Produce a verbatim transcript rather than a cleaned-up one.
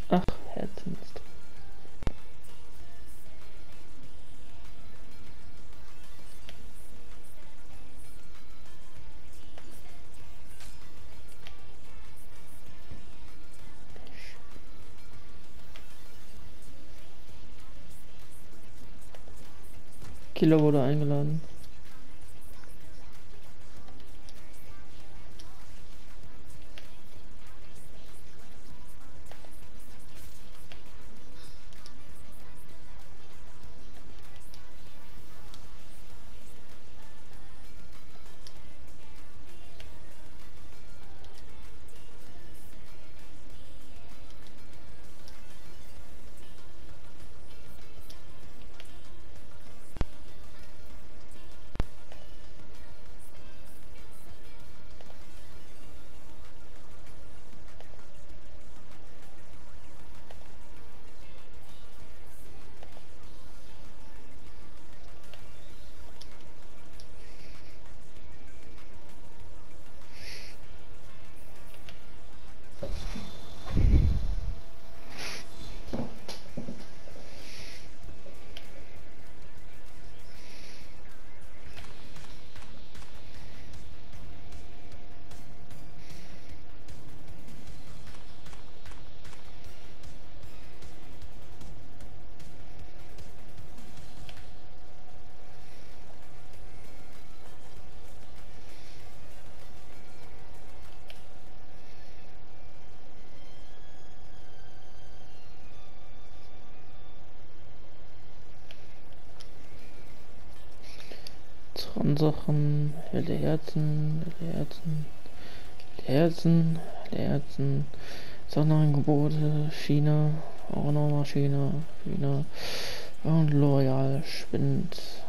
Ach, Herzen ist. Killer wurde eingeladen. Sachen, helle Herzen, helle Herzen, helle Herzen, helle Herzen, Sachenangebote, China, auch nochmal China, China und L'Oreal spinnt